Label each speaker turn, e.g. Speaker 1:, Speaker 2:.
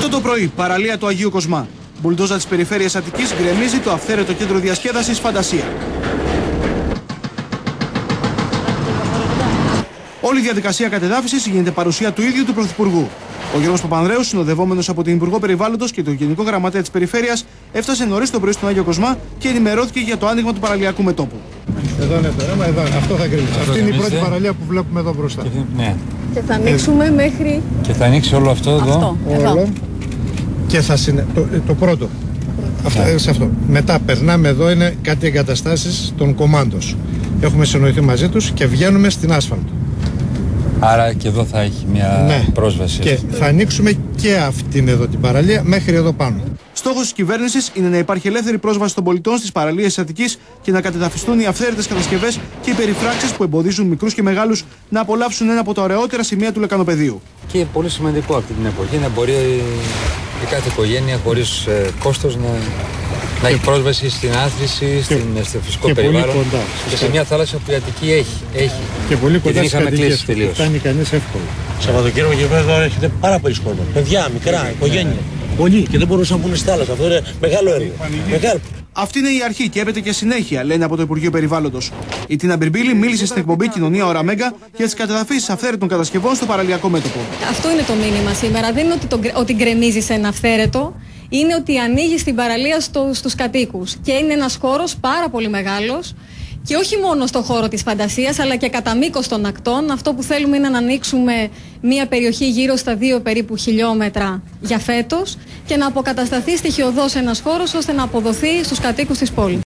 Speaker 1: Αυτό το πρωί, παραλία του Αγίου Κοσμά. Μπουλντόζα της περιφέρειας Αττικής γκρεμίζει το αυθαίρετο κέντρο διασκέδασης Φαντασία. Όλη η διαδικασία κατεδάφισης γίνεται παρουσία του ίδιου του Πρωθυπουργού. Ο Γιώργος Παπανδρέου, συνοδευόμενος από την Υπουργό Περιβάλλοντος και τον Γενικό Γραμματέα της Περιφέρειας, έφτασε νωρίς το πρωί στον Άγιο Κοσμά και ενημερώθηκε για το άνοιγμα του παραλιακού μετώπου.
Speaker 2: Εδώ είναι το ρέμα, εδώ. Αυτό θα γκρεμίσει. Αυτή είναι η πρώτη παραλία που βλέπουμε εδώ μπροστά.
Speaker 3: Ναι.
Speaker 4: Και θα ανοίξουμε μέχρι.
Speaker 3: Και θα ανοίξει όλο αυτό εδώ.
Speaker 2: Όλο. Και θα το πρώτο. Σε αυτό. Μετά περνάμε εδώ, είναι κάτι εγκαταστάσεις των κομμάντος. Έχουμε συνοηθεί μαζί τους και βγαίνουμε στην άσφαλτο.
Speaker 3: Άρα και εδώ θα έχει μια πρόσβαση.
Speaker 2: Και θα ανοίξουμε και αυτήν εδώ την παραλία μέχρι εδώ πάνω.
Speaker 1: Στόχος της κυβέρνησης είναι να υπάρχει ελεύθερη πρόσβαση των πολιτών στις παραλίες της Αττικής και να κατεδαφιστούν οι αυθαίρετες κατασκευές και οι περιφράξεις που εμποδίζουν μικρούς και μεγάλους να απολαύσουν ένα από τα ωραιότερα σημεία του λεκανοπεδίου.
Speaker 3: Και είναι πολύ σημαντικό αυτή την εποχή να μπορεί η κάθε οικογένεια χωρίς κόστος να έχει πρόσβαση στην άθληση, στο φυσικό περιβάλλον και σε μια θάλασσα που η Αττική έχει.
Speaker 2: Και πολύ κοντά στις κατοικίες του. Φτάνει κανείς εύκολα.
Speaker 5: Σαββατοκύριακο και εδώ έρχεται πάρα πολλοί κόσμο. Παιδιά, μικρά, οικογένεια. Πολλοί και δεν μπορούσαν να μπουν στη θάλασσα. Αυτό είναι μεγάλο έργο. Μεγάλο.
Speaker 1: Αυτή είναι η αρχή και έπεται και συνέχεια, λένε από το Υπουργείο Περιβάλλοντος. Η Τίνα Μπιρμπίλη μίλησε στην εκπομπή Κοινωνία Ωρα Μέγκα για τις κατεδαφίσεις αυθαίρετων κατασκευών στο παραλιακό μέτωπο.
Speaker 4: Αυτό είναι το μήνυμα σήμερα. Δεν είναι ότι γκρεμίζει ένα αυθαίρετο. Είναι ότι ανοίγει την παραλία στους κατοίκους. Και είναι ένας χώρος πάρα πολύ μεγάλος. Και όχι μόνο στο χώρο της φαντασίας, αλλά και κατά μήκος των ακτών. Αυτό που θέλουμε είναι να ανοίξουμε μια περιοχή γύρω στα 2 περίπου χιλιόμετρα για φέτος και να αποκατασταθεί στοιχειωδώς ένας χώρος ώστε να αποδοθεί στους κατοίκους της πόλης.